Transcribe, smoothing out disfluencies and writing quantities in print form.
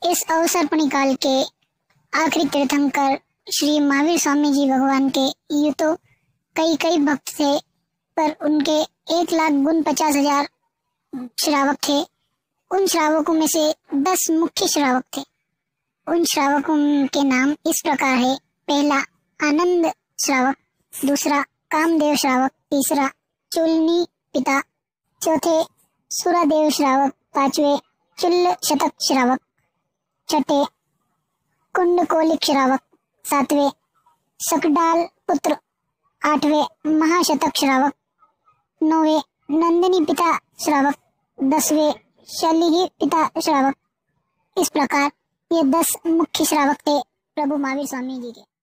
इस अवसर्पणी काल के आखिरी तीर्थंकर श्री महावीर स्वामी जी भगवान के यूं तो कई कई भक्त थे, पर उनके 1,49,000 श्रावक थे। उन श्रावकों में से 10 मुख्य श्रावक थे। उन श्रावकों के नाम इस प्रकार है। पहला आनंद श्रावक, दूसरा कामदेव श्रावक, तीसरा चूलनी पिता, चौथे सुरादेव श्रावक, पांचवे चुल्ल शतक श्रावक, छठे कुंडकोलिक श्रावक, सातवें सकडाल पुत्र, आठवें महाशतक श्रावक, नौवें नंदिनी पिता श्रावक, 10वें शलिही पिता श्रावक। इस प्रकार ये 10 मुख्य श्रावक थे प्रभु महावीर स्वामी जी के।